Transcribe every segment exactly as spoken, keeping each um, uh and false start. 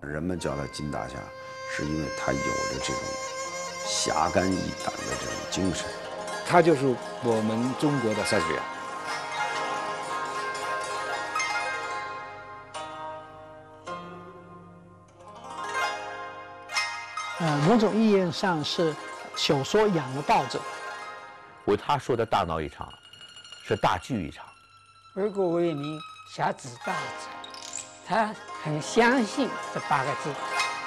人们叫他金大侠，是因为他有着这种侠肝义胆的这种精神。 他就是我们中国的塞子元。 呃，某种意义上是小说养了报纸。 为他说的大闹一场，是大剧一场。 为国为民，侠之大者，他很相信这八个字。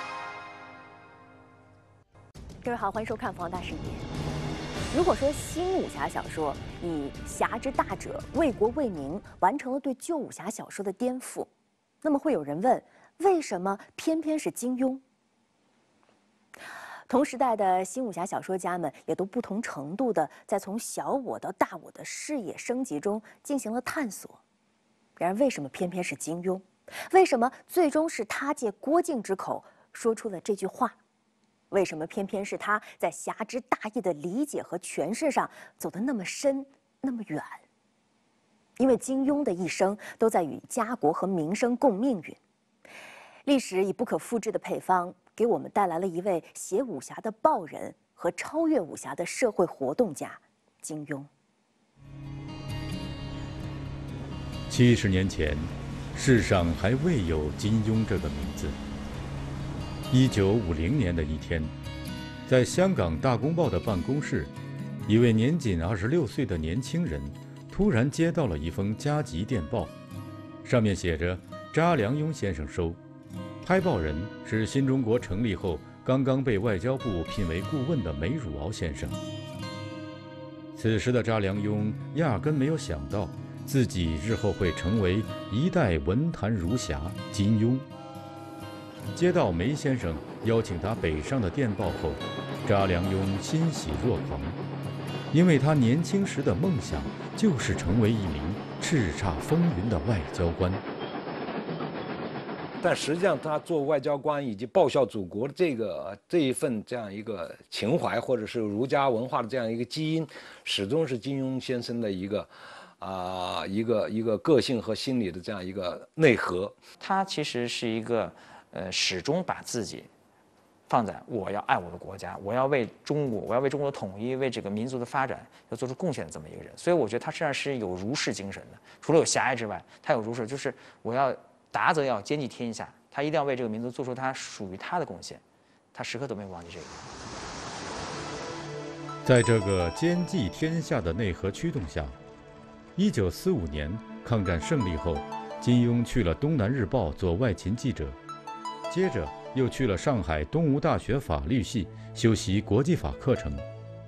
各位好，欢迎收看《放大视野》。如果说新武侠小说以侠之大者、为国为民完成了对旧武侠小说的颠覆，那么会有人问，为什么偏偏是金庸？同时代的新武侠小说家们也都不同程度的在从小我到大我的视野升级中进行了探索。然而，为什么偏偏是金庸？为什么最终是他借郭靖之口说出了这句话？为什么偏偏是他在侠之大义的理解和诠释上走得那么深、那么远？因为金庸的一生都在与家国和民生共命运。历史以不可复制的配方，给我们带来了一位写武侠的报人和超越武侠的社会活动家——金庸。 七十年前，世上还未有金庸这个名字。一九五零年的一天，在香港《大公报》的办公室，一位年仅二十六岁的年轻人突然接到了一封加急电报，上面写着“查良镛先生收”。拍报人是新中国成立后刚刚被外交部聘为顾问的梅汝敖先生。此时的查良镛压根没有想到自己日后会成为一代文坛儒侠金庸。接到梅先生邀请他北上的电报后，查良镛欣喜若狂，因为他年轻时的梦想就是成为一名叱咤风云的外交官。 但实际上，他做外交官以及报效祖国的这个这一份这样一个情怀，或者是儒家文化的这样一个基因，始终是金庸先生的一个啊、呃、一个一个个性和心理的这样一个内核。 他其实是一个呃始终把自己放在我要爱我的国家，我要为中国，我要为中国的统一，为这个民族的发展要做出贡献的这么一个人。所以我觉得他身上是有儒士精神的，除了有侠义之外，他有儒士，就是我要。达则要兼济天下，他一定要为这个民族做出他属于他的贡献，他时刻都没有忘记这个。 在这个兼济天下的内核驱动下，一九四五年抗战胜利后，金庸去了《东南日报》做外勤记者，接着又去了上海东吴大学法律系修习国际法课程。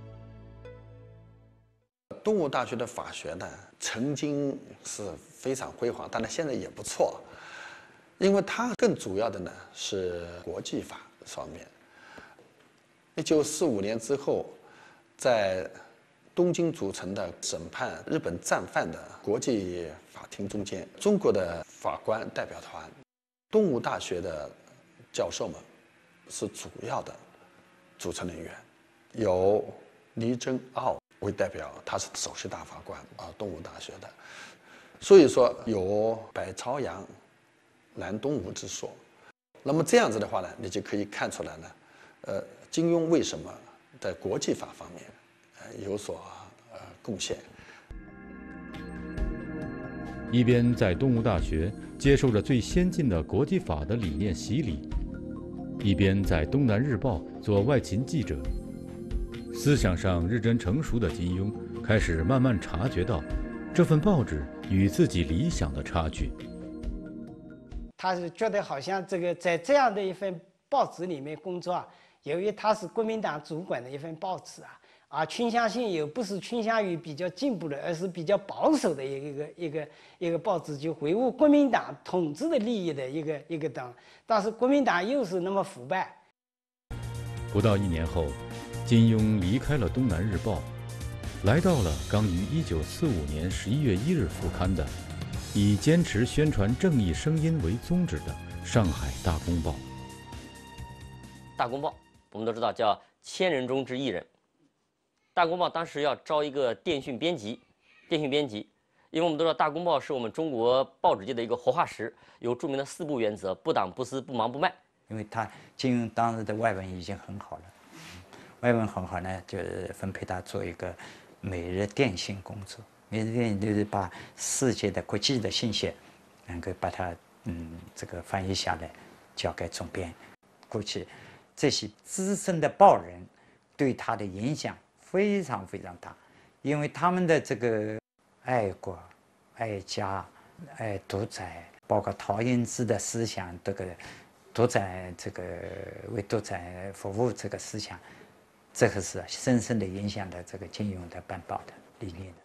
东吴大学的法学呢，曾经是非常辉煌，当然现在也不错。因为它更主要的呢是国际法方面。一九四五年之后，在东京组成的审判日本战犯的国际法庭中间，中国的法官代表团，东吴大学的教授们是主要的组成人员，由黎真奥为代表，他是首席大法官啊，东吴大学的。所以说有白朝阳南东吴之说。那么这样子的话呢，你就可以看出来呢，呃，金庸为什么在国际法方面呃有所呃贡献。 一边在东吴大学接受着最先进的国际法的理念洗礼，一边在《东南日报》做外勤记者。思想上日臻成熟的金庸开始慢慢察觉到这份报纸与自己理想的差距。 他是觉得好像这个在这样的一份报纸里面工作啊，由于他是国民党主管的一份报纸啊，啊，倾向性也不是倾向于比较进步的，而是比较保守的一个一个一个报纸，就维护国民党统治的利益的一个一个党。但是国民党又是那么腐败。 不到一年后，金庸离开了《东南日报》，来到了刚于一九四五年十一月一日复刊的以坚持宣传正义声音为宗旨的《上海大公报》。 大公报我们都知道叫千人中之一人。大公报当时要招一个电讯编辑，电讯编辑，因为我们都知道大公报是我们中国报纸界的一个活化石，有著名的四不原则：不党不私不忙不卖。 因为他金庸当时的外文已经很好了，外文很好呢，就是分配他做一个每日电信工作。每日电信就是把世界的国际的信息，能够把它嗯这个翻译下来，交给总编。估计这些资深的报人对他的影响非常非常大，因为他们的这个爱国、爱家、爱独裁，包括陶英之的思想，这个独裁这个为独裁服务这个思想，这个是深深的影响了这个金庸的办报的理念的。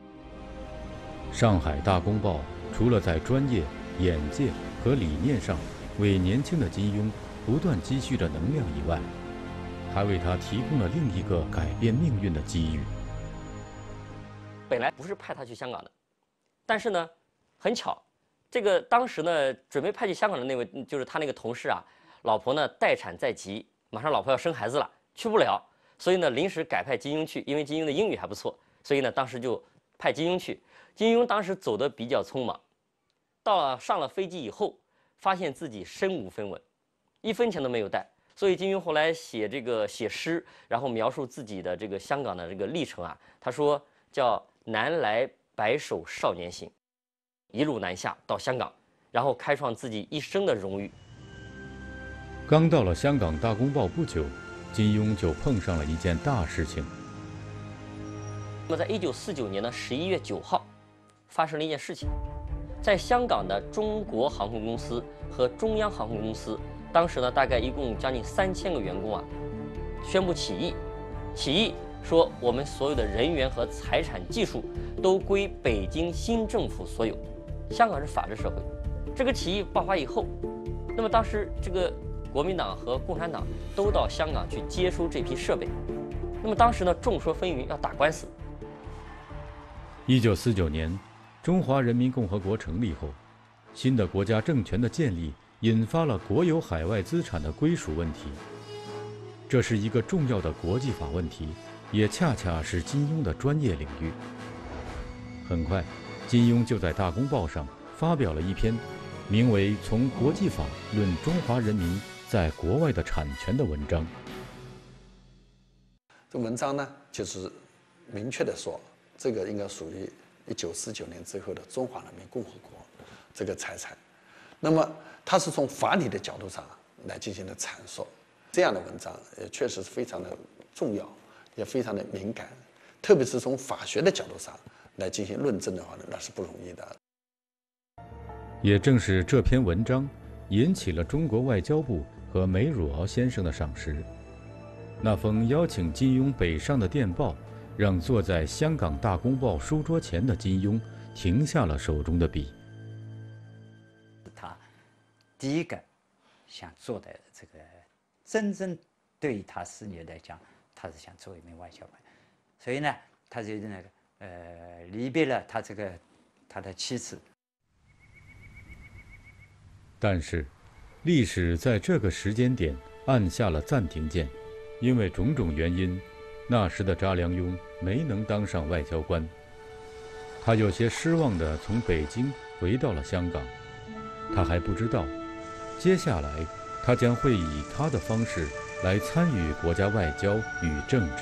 上海大公报除了在专业、眼界和理念上为年轻的金庸不断积蓄着能量以外，还为他提供了另一个改变命运的机遇。 本来不是派他去香港的，但是呢，很巧，这个当时呢准备派去香港的那位就是他那个同事啊，老婆呢待产在即，马上老婆要生孩子了，去不了，所以呢临时改派金庸去，因为金庸的英语还不错，所以呢当时就派金庸去。金庸当时走得比较匆忙，到了上了飞机以后，发现自己身无分文，一分钱都没有带，所以金庸后来写这个写诗，然后描述自己的这个香港的这个历程啊，他说叫南来白首少年行，一路南下到香港，然后开创自己一生的荣誉。 刚到了香港大公报不久，金庸就碰上了一件大事情。 那么在一九四九年的十一月九号，发生了一件事情，在香港的中国航空公司和中央航空公司，当时呢大概一共将近三千个员工啊，宣布起义，起义说我们所有的人员和财产技术都归北京新政府所有。香港是法治社会，这个起义爆发以后，那么当时这个国民党和共产党都到香港去接收这批设备，那么当时呢众说纷纭，要打官司。 一九四九年，中华人民共和国成立后，新的国家政权的建立引发了国有海外资产的归属问题。这是一个重要的国际法问题，也恰恰是金庸的专业领域。很快，金庸就在《大公报》上发表了一篇名为《从国际法论中华人民在国外的产权》的文章。 这文章呢，就是明确的说，这个应该属于一九四九年之后的中华人民共和国这个财产。那么，它是从法理的角度上来进行的阐述。这样的文章也确实是非常的重要，也非常的敏感，特别是从法学的角度上来进行论证的话呢，那是不容易的。 也正是这篇文章引起了中国外交部和梅汝敖先生的赏识。那封邀请金庸北上的电报，让坐在香港大公报书桌前的金庸停下了手中的笔。 他第一个想做的这个，真正对于他事业来讲，他是想做一名外交官，所以呢，他就那个呃离别了他这个他的妻子。 但是，历史在这个时间点按下了暂停键，因为种种原因，那时的查良镛没能当上外交官。他有些失望地从北京回到了香港。他还不知道，接下来他将会以他的方式来参与国家外交与政治。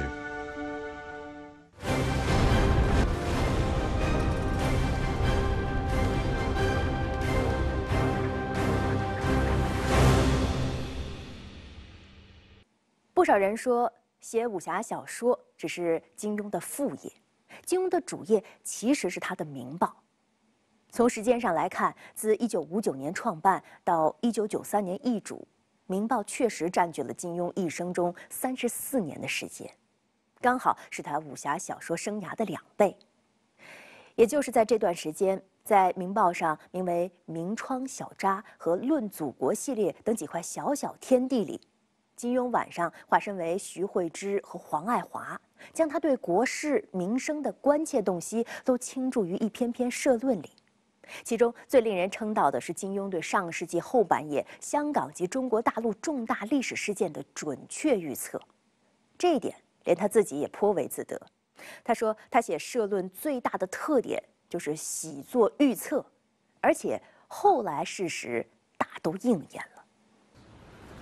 不少人说，写武侠小说只是金庸的副业，金庸的主业其实是他的《明报》。从时间上来看，自一九五九年创办到一九九三年易主，《明报》确实占据了金庸一生中三十四年的时间，刚好是他武侠小说生涯的两倍。也就是在这段时间，在《明报》上名为《明窗小札》和《论祖国》系列等几块小小天地里，金庸晚上化身为徐惠之和黄爱华，将他对国事民生的关切洞悉都倾注于一篇篇社论里。其中最令人称道的是金庸对上世纪后半叶香港及中国大陆重大历史事件的准确预测，这一点连他自己也颇为自得。他说，他写社论最大的特点就是喜作预测，而且后来事实大都应验了。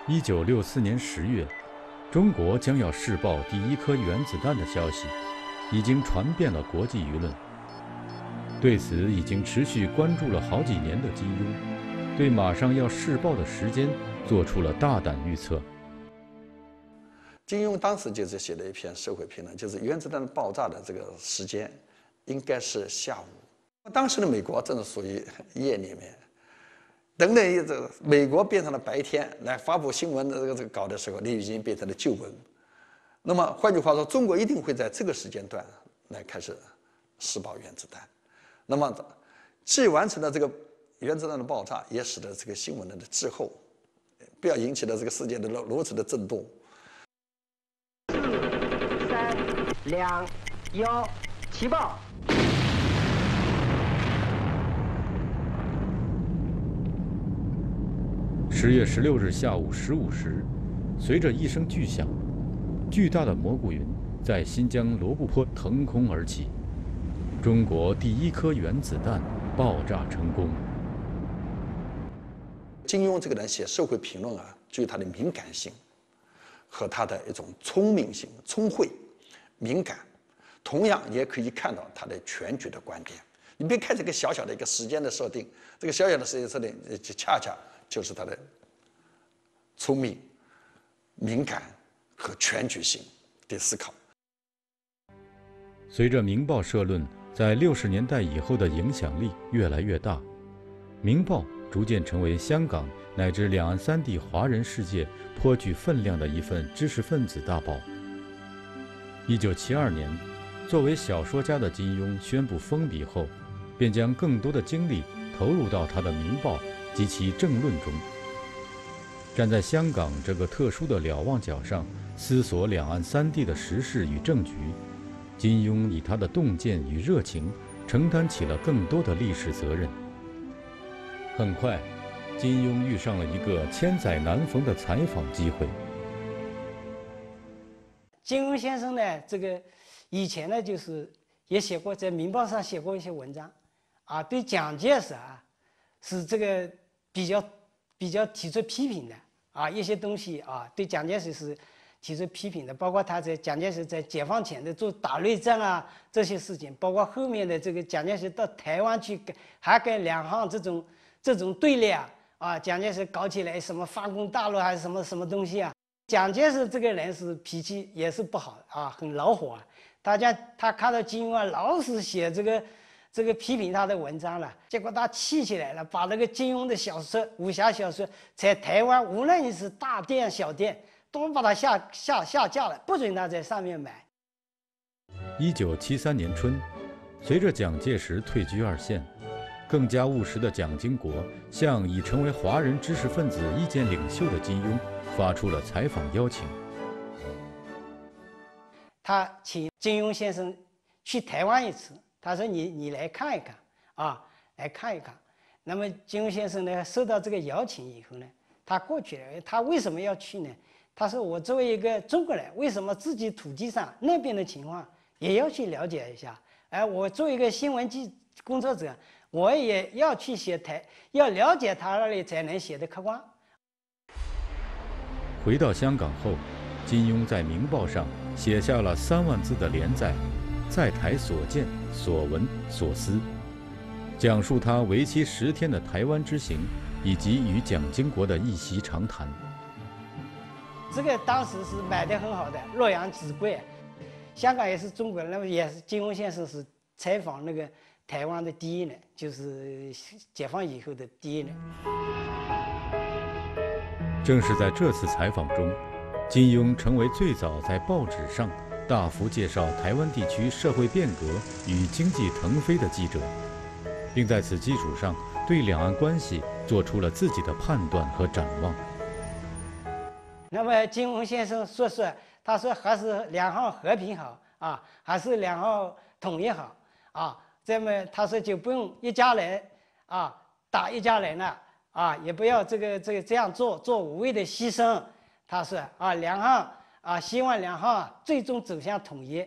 一九六四年十月，中国将要试爆第一颗原子弹的消息，已经传遍了国际舆论。对此，已经持续关注了好几年的金庸，对马上要试爆的时间做出了大胆预测。 金庸当时就是写了一篇社会评论，就是原子弹爆炸的这个时间应该是下午。当时的美国正是属于夜里面，等等，这个美国变成了白天来发布新闻的这个这个稿的时候，你已经变成了旧闻。那么换句话说，中国一定会在这个时间段来开始试爆原子弹。那么，既完成了这个原子弹的爆炸，也使得这个新闻的滞后，不要引起了这个世界的如此的震动。 四、三、两、一，起爆！ 十月十六日下午十五时，随着一声巨响，巨大的蘑菇云在新疆罗布泊腾空而起，中国第一颗原子弹爆炸成功。 金庸这个人写社会评论啊，具有他的敏感性和他的一种聪明性、聪慧、敏感，同样也可以看到他的全局的观点。你别看这个小小的一个时间的设定，这个小小的时间设定，就恰恰就是他的聪明、敏感和全局性的思考。 随着《明报》社论在六十年代以后的影响力越来越大，《明报》逐渐成为香港乃至两岸三地华人世界颇具分量的一份知识分子大报。一九七二年，作为小说家的金庸宣布封笔后，便将更多的精力投入到他的《明报》及其政论中。站在香港这个特殊的瞭望角上，思索两岸三地的时事与政局，金庸以他的洞见与热情，承担起了更多的历史责任。很快，金庸遇上了一个千载难逢的采访机会。 金庸先生呢，这个以前呢，就是也写过，在《明报》上写过一些文章，啊，对蒋介石啊，是这个比较比较提出批评的啊，一些东西啊，对蒋介石是提出批评的，包括他在蒋介石在解放前的做打内战啊这些事情，包括后面的这个蒋介石到台湾去跟还跟两岸这种这种对立啊，啊，蒋介石搞起来什么反攻大陆还是什么什么东西啊。蒋介石这个人是脾气也是不好啊，很恼火啊。大家他看到金庸啊，老是写这个这个批评他的文章了，结果他气起来了，把那个金庸的小说、武侠小说在台湾无论是大店小店，都把他下下下架了，不准他在上面买。 一九七三年春，随着蒋介石退居二线，更加务实的蒋经国向已成为华人知识分子意见领袖的金庸发出了采访邀请。 他请金庸先生去台湾一次，他说你你来看一看啊，来看一看。那么金庸先生呢，收到这个邀请以后呢，他过去了。他为什么要去呢？他说我作为一个中国人，为什么自己土地上那边的情况也要去了解一下？哎，我作为一个新闻记工作者，我也要去写台，要了解他那里才能写得客观。 回到香港后，金庸在《明报》上写下了三万字的连载《在台所见所闻所思》，讲述他为期十天的台湾之行，以及与蒋经国的一席长谈。 这个当时是买得很好的，洛阳纸贵。香港也是中国人，那么也是金庸先生是采访那个台湾的第一人，就是解放以后的第一人。 正是在这次采访中，金庸成为最早在报纸上大幅介绍台湾地区社会变革与经济腾飞的记者，并在此基础上对两岸关系做出了自己的判断和展望。 那么金庸先生说说，他说还是两岸和平好啊，还是两岸统一好啊。这么他说就不用一家人啊打一家人了啊，也不要这个这个这样做做无谓的牺牲。他说啊，两岸啊，希望两岸最终走向统一。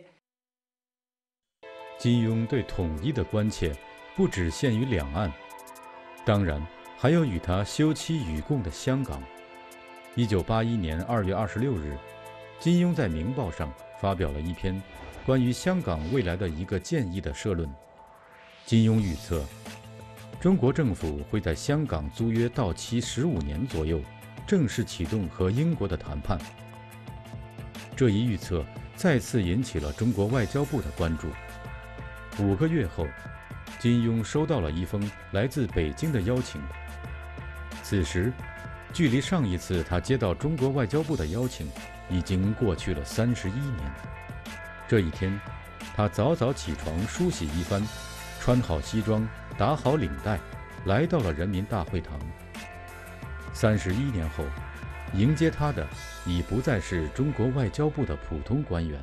金庸对统一的关切不只限于两岸，当然还有与他休戚与共的香港。 一九八一年二月二十六日，金庸在《明报》上发表了一篇关于香港未来的一个建议的社论。金庸预测，中国政府会在香港租约到期十五年左右，正式启动和英国的谈判。这一预测再次引起了中国外交部的关注。五个月后，金庸收到了一封来自北京的邀请。此时，距离上一次他接到中国外交部的邀请，已经过去了三十一年。这一天，他早早起床梳洗一番，穿好西装，打好领带，来到了人民大会堂。三十一年后，迎接他的已不再是中国外交部的普通官员。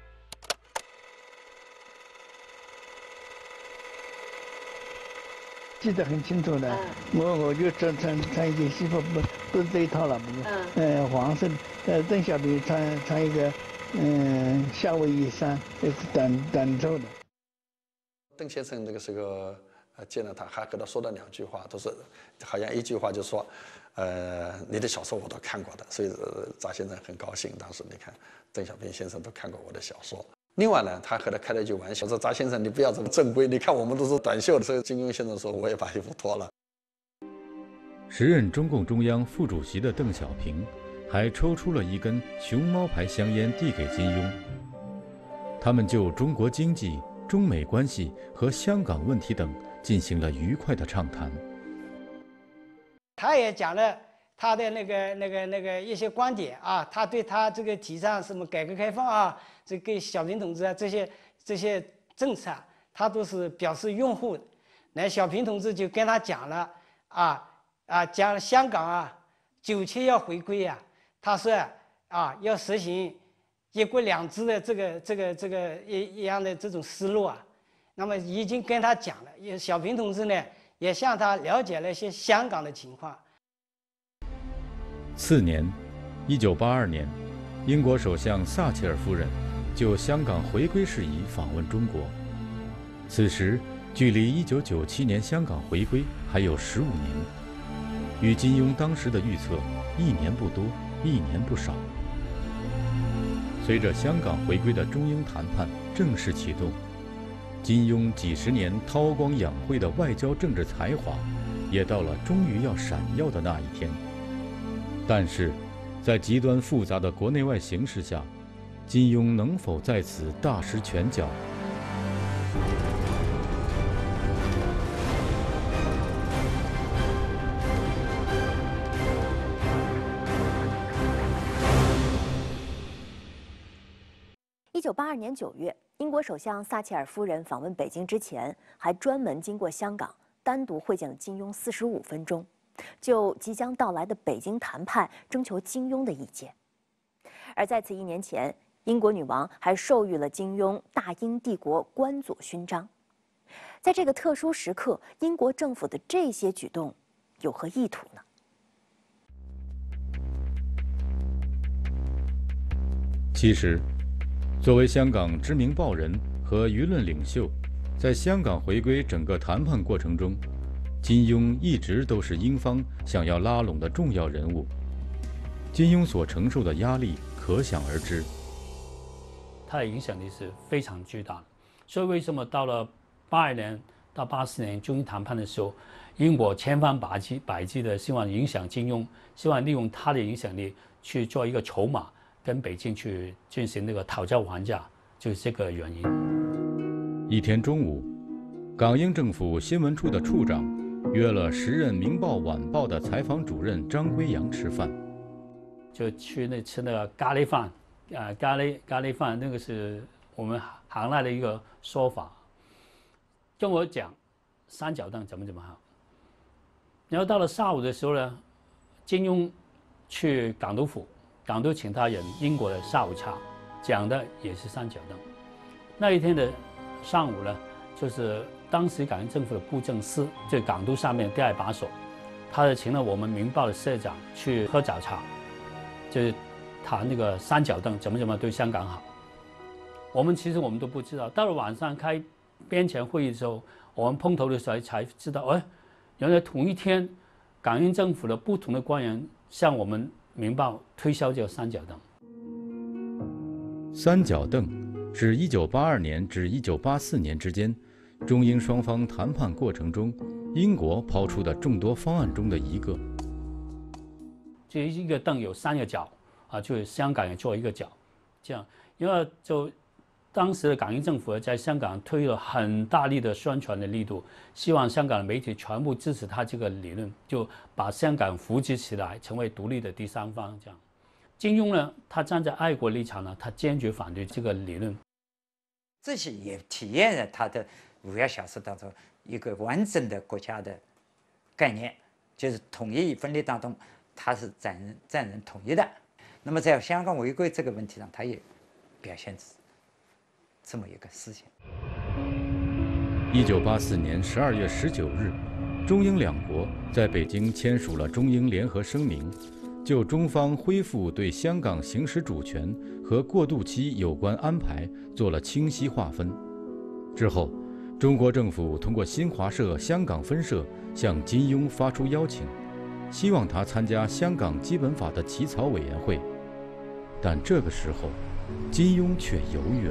记得很清楚的，嗯、我我就穿穿穿一件西服，不都是这一套了，不是？嗯。呃，黄色的，呃，邓小平穿穿一个，嗯、呃，夏威夷衫，这是短短袖的。 邓先生那个时候，呃，见了他，还和他说了两句话，都是好像一句话就说，呃，你的小说我都看过的，所以查先生很高兴。当时你看，邓小平先生都看过我的小说。另外呢，他和他开了一句玩笑，说：“查先生，你不要这么正规，你看我们都是短袖的。”所以金庸先生说：“我也把衣服脱了。” 时任中共中央副主席的邓小平，还抽出了一根熊猫牌香烟递给金庸。他们就中国经济、中美关系和香港问题等进行了愉快的畅谈。 他也讲了他的那个、那个、那个一些观点啊，他对他这个提倡什么改革开放啊。这给小平同志啊，这些这些政策啊，他都是表示拥护的。那小平同志就跟他讲了啊啊，讲香港啊，九七要回归啊，他说啊，要实行一国两制的这个这个这个一一样的这种思路啊。那么已经跟他讲了，也小平同志呢也向他了解了一些香港的情况。 次年，一九八二年，英国首相撒切尔夫人就香港回归事宜访问中国。此时，距离一九九七年香港回归还有十五年，与金庸当时的预测一年不多，一年不少。随着香港回归的中英谈判正式启动，金庸几十年韬光养晦的外交政治才华，也到了终于要闪耀的那一天。但是，在极端复杂的国内外形势下，金庸能否在此大施拳脚？ 一九八二年九月，英国首相撒切尔夫人访问北京之前，还专门经过香港，单独会见了金庸四十五分钟，就即将到来的北京谈判征求金庸的意见。而在此一年前，英国女王还授予了金庸大英帝国官佐勋章。在这个特殊时刻，英国政府的这些举动有何意图呢？ 其实，作为香港知名报人和舆论领袖，在香港回归整个谈判过程中，金庸一直都是英方想要拉拢的重要人物。金庸所承受的压力可想而知。 他的影响力是非常巨大的，所以为什么到了八二年到八四年中英谈判的时候，英国千方百计百计的希望影响金庸，希望利用他的影响力去做一个筹码，跟北京去进行那个讨价还价，就是这个原因。 一天中午，港英政府新闻处的处长约了时任《明报晚报》的采访主任张圭阳吃饭， 就去那吃那个咖喱饭。啊，咖喱咖喱饭那个是我们行内的一个说法，跟我讲三角凳怎么怎么好。然后到了下午的时候呢，金庸去港督府，港督请他饮英国的下午茶，讲的也是三角凳。那一天的上午呢，就是当时港英政府的布政司，就港督上面第二把手，他就请了我们《明报》的社长去喝早茶，就是谈那个三角凳怎么怎么对香港好。我们其实我们都不知道，到了晚上开编前会议的时候，我们碰头的时候才知道，哎，原来同一天，港英政府的不同的官员向我们明报推销这个三角凳。 三角凳是一九八二年至一九八四年之间，中英双方谈判过程中，英国抛出的众多方案中的一个。 就一个凳有三个角啊，就是香港也做一个角，这样，因为就当时的港英政府在香港推了很大力的宣传的力度，希望香港的媒体全部支持他这个理论，就把香港扶植起来，成为独立的第三方。这样，金庸呢，他站在爱国立场呢，他坚决反对这个理论。 这些也体现了他的武侠小说当中一个完整的国家的概念，就是统一与分裂当中，他是赞人赞人统一的。那么在香港回归这个问题上，他也表现这么一个思想。 一九八四年十二月十九日，中英两国在北京签署了中英联合声明，就中方恢复对香港行使主权和过渡期有关安排做了清晰划分。之后，中国政府通过新华社香港分社向金庸发出邀请，希望他参加香港基本法的起草委员会。但这个时候，金庸却犹豫了。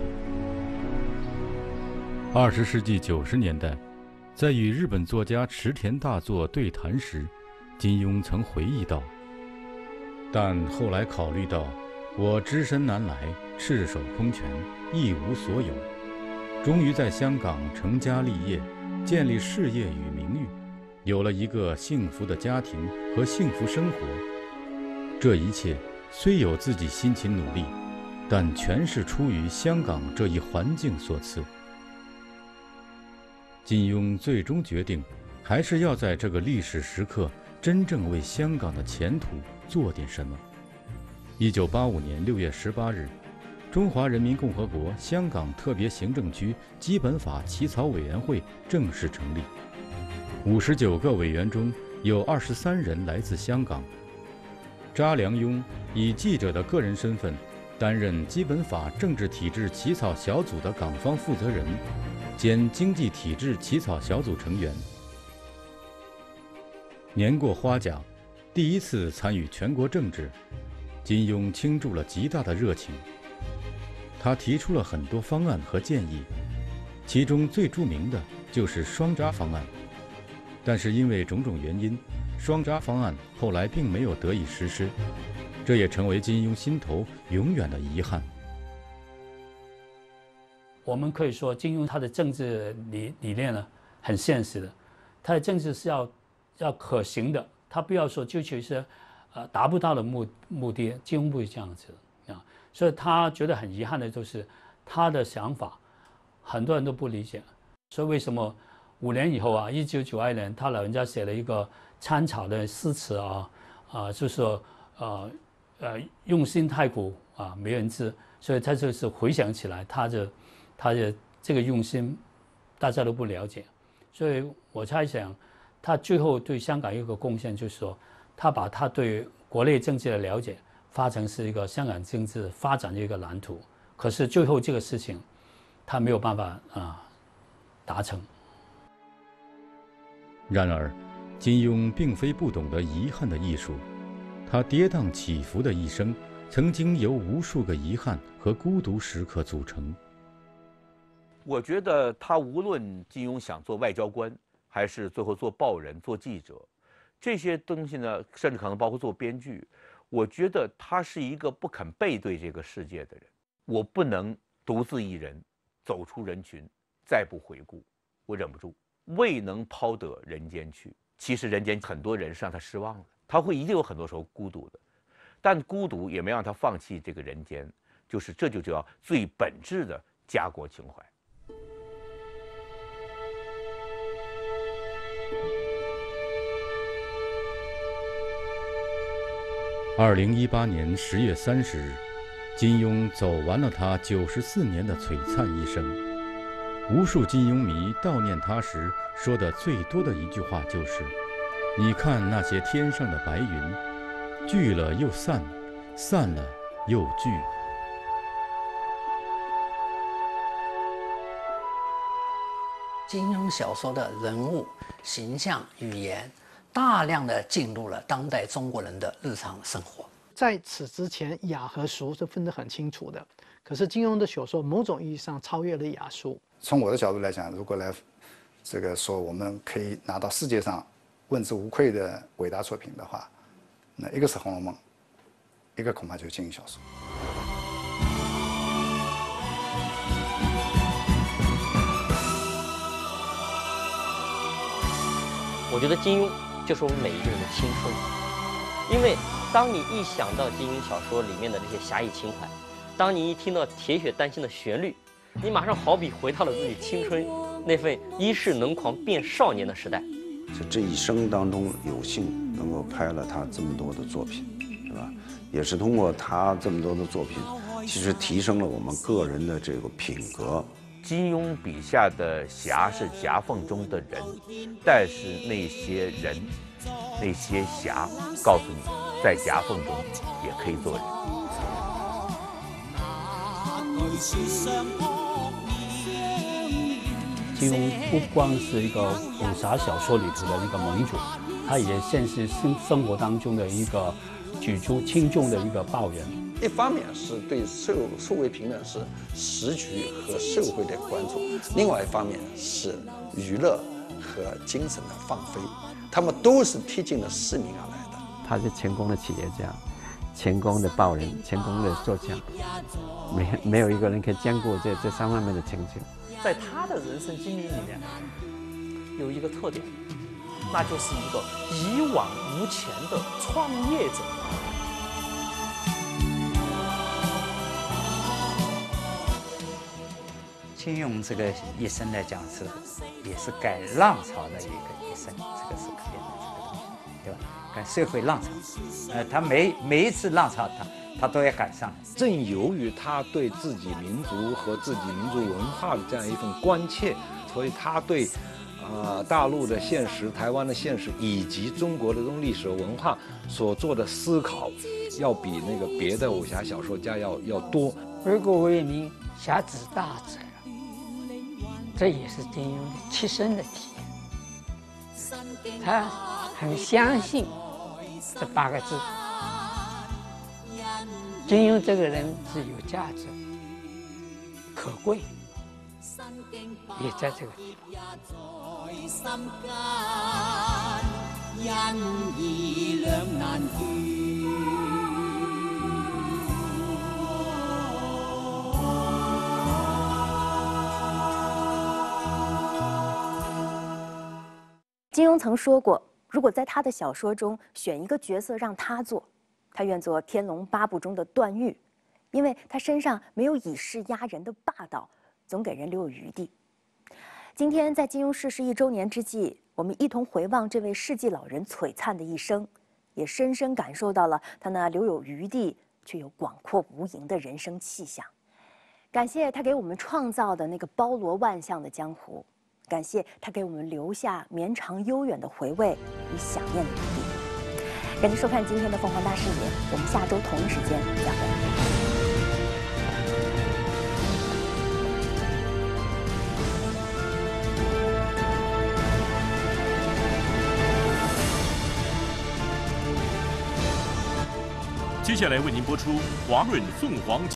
二十世纪九十年代，在与日本作家池田大作对谈时，金庸曾回忆道：“但后来考虑到我只身南来，赤手空拳，一无所有，终于在香港成家立业，建立事业与名誉，有了一个幸福的家庭和幸福生活。这一切虽有自己辛勤努力，但全是出于香港这一环境所赐。”金庸最终决定，还是要在这个历史时刻真正为香港的前途做点什么。一九八五年六月十八日，中华人民共和国香港特别行政区基本法起草委员会正式成立。五十九个委员中有二十三人来自香港。查良镛以记者的个人身份担任基本法政治体制起草小组的港方负责人兼经济体制起草小组成员。年过花甲，第一次参与全国政治，金庸倾注了极大的热情。他提出了很多方案和建议，其中最著名的就是双查方案。但是因为种种原因，双查方案后来并没有得以实施，这也成为金庸心头永远的遗憾。 我们可以说，金庸他的政治理理念呢，很现实的，他的政治是要要可行的，他不要说追求一些呃达不到的目目的，金庸不会这样子啊，所以他觉得很遗憾的就是他的想法，很多人都不理解，所以为什么五年以后啊，一九九二年，他老人家写了一个参考的诗词啊啊、呃，就是说呃呃用心太苦啊，没人知，所以他就是回想起来，他的。他的这个用心，大家都不了解，所以我猜想，他最后对香港一个贡献就是说，他把他对国内政治的了解发成是一个香港政治发展的一个蓝图。可是最后这个事情，他没有办法啊、呃、达成。 然而，金庸并非不懂得遗憾的艺术，他跌宕起伏的一生，曾经由无数个遗憾和孤独时刻组成。 我觉得他无论金庸想做外交官，还是最后做报人、做记者，这些东西呢，甚至可能包括做编剧，我觉得他是一个不肯背对这个世界的人。我不能独自一人走出人群，再不回顾，我忍不住，未能抛得人间去。其实人间很多人是让他失望了，他会一定有很多时候孤独的，但孤独也没让他放弃这个人间，就是这就叫最本质的家国情怀。 二零一八年十月三十日，金庸走完了他九十四年的璀璨一生。无数金庸迷悼念他时说的最多的一句话就是：“你看那些天上的白云，聚了又散，散了又聚。” 金庸小说的人物、形象、语言，大量的进入了当代中国人的日常生活。 在此之前，雅和俗是分得很清楚的。可是金庸的小说某种意义上超越了雅俗。 从我的角度来讲，如果来这个说我们可以拿到世界上问之无愧的伟大作品的话，那一个是《红楼梦》，一个恐怕就是金庸小说。 我觉得金庸就是我们每一个人的青春，因为当你一想到金庸小说里面的这些侠义情怀，当你一听到铁血丹心的旋律，你马上好比回到了自己青春那份一世能狂变少年的时代。 就这一生当中有幸能够拍了他这么多的作品，是吧？也是通过他这么多的作品，其实提升了我们个人的这个品格。 金庸笔下的侠是夹缝中的人，但是那些人，那些侠，告诉你，在夹缝中也可以做人。 金庸不光是一个武侠小说里头的一个盟主，他也现实生生活当中的一个举足轻重的一个报人。 一方面是对社社会平等是时局和社会的关注，另外一方面是娱乐和精神的放飞，他们都是贴近了市民而来的。 他是成功的企业家，成功的报人，成功的作家，没没有一个人可以兼顾这这三方面的成就。 在他的人生经历里面，有一个特点，那就是一个一往无前的创业者。 金庸这个一生来讲是，也是改浪潮的一个一生，这个是肯定的，这个东西，对吧？改社会浪潮，呃，他每每一次浪潮他他都要赶上。 正由于他对自己民族和自己民族文化的这样一份关切，所以他对啊、呃、大陆的现实、台湾的现实以及中国的这种历史文化所做的思考，要比那个别的武侠小说家要要多。 为国为民，侠之大者，这也是金庸的切身的体验。他很相信这八个字。金庸这个人是有价值、可贵，也在这个地方。 金庸曾说过，如果在他的小说中选一个角色让他做，他愿做《天龙八部》中的段誉，因为他身上没有以势压人的霸道，总给人留有余地。今天在金庸逝世一周年之际，我们一同回望这位世纪老人璀璨的一生，也深深感受到了他那留有余地却又广阔无垠的人生气象。感谢他给我们创造的那个包罗万象的江湖，感谢他给我们留下绵长悠远的回味与想念的余地。感谢收看今天的凤凰大视野，我们下周同一时间再会。 接下来为您播出华润凤凰